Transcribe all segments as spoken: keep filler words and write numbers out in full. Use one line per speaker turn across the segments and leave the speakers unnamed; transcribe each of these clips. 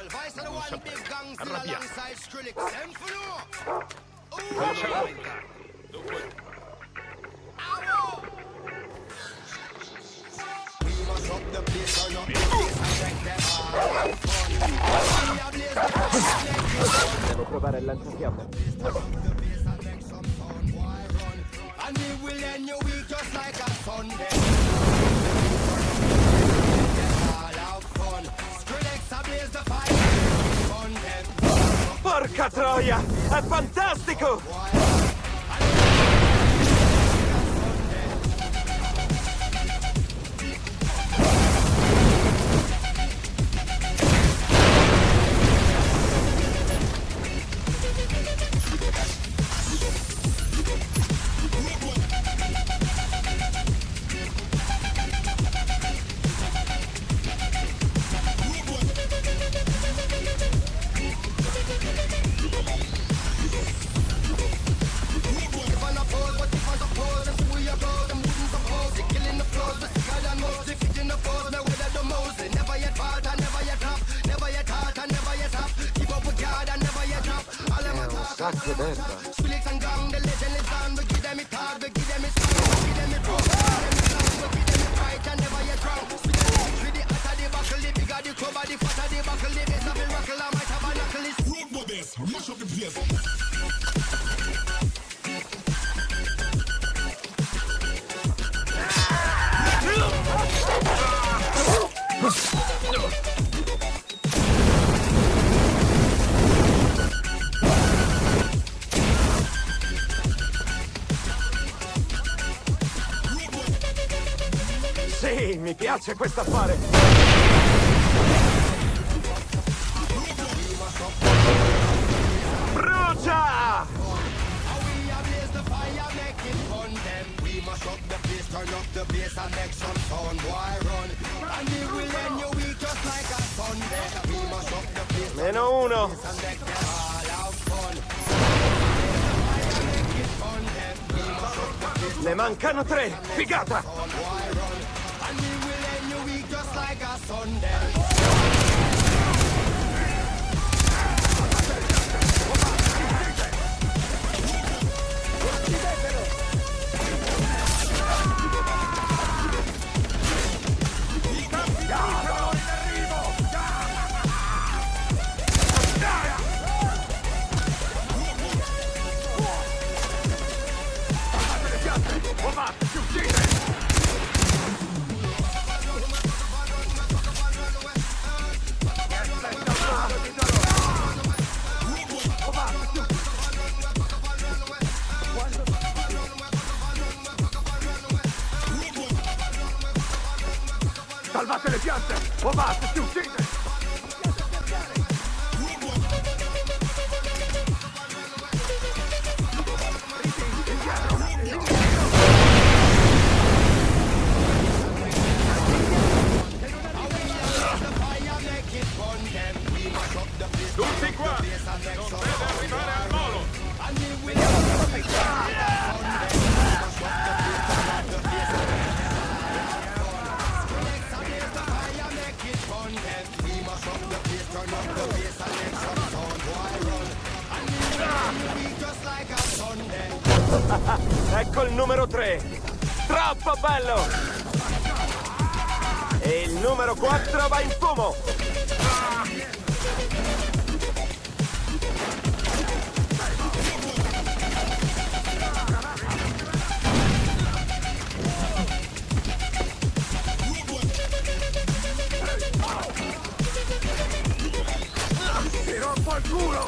Non sapevo. Arrabbiato.
Facciamo. Dunque.
Devo provare il lanciafiamme.
Porca troia! È fantastico!
Sacco d'erba.
Sì, mi piace questo affare. Brucia! Meno uno. Ne mancano tre. Figata! Salvate le piante! O basta, si uccide!
Tutti qua! Non deve arrivare al molo!
Ecco il numero tre. Troppo bello! E il numero quattro va in fumo!
Ti rompo il culo!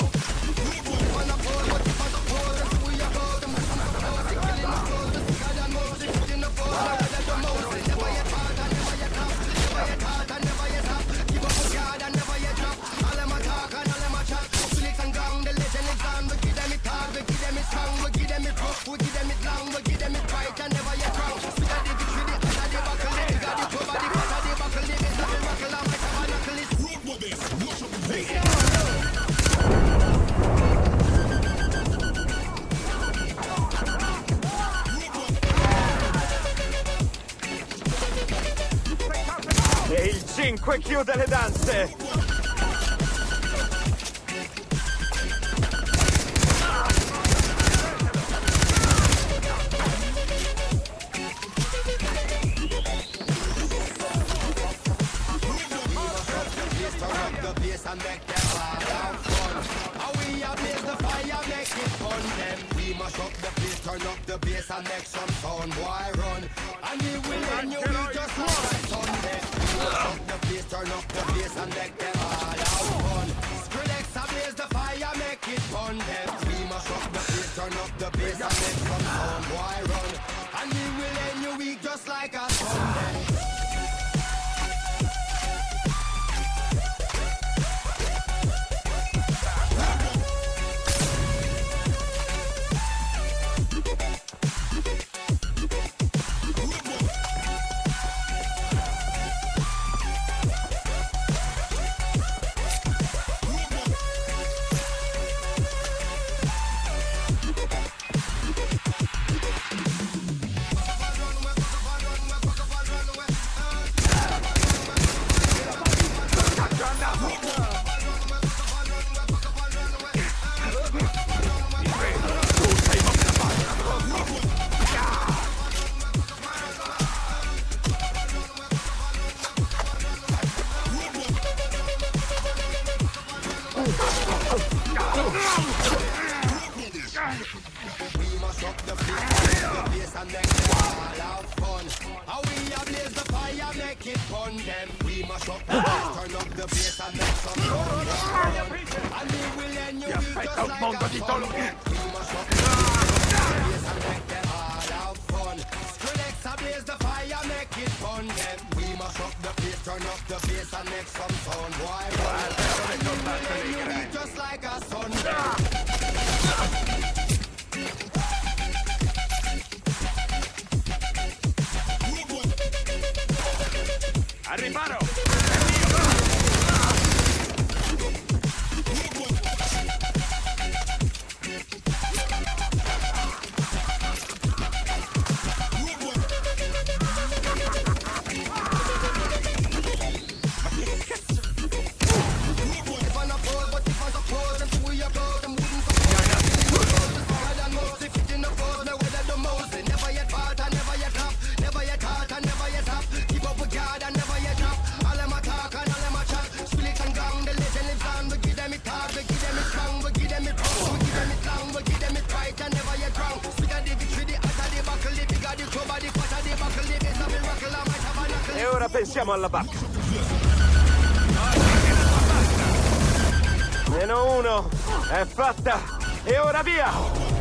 E il cinque chiude le danze!
and make them all have fun. How we ablaze the fire, make it fun. Them we mash up the place, turn up the bass and make some sound. Boy run, and we will end you with just like a Sunday. We mash up the place, turn up the bass and make them all have fun. Skrillex ablaze the fire, make it fun. Them we mash up the place, turn up the bass and make some sound. Boy run, and we will end you week just like a Sunday.
E ora pensiamo alla barca. Meno uno, è fatta, e ora via!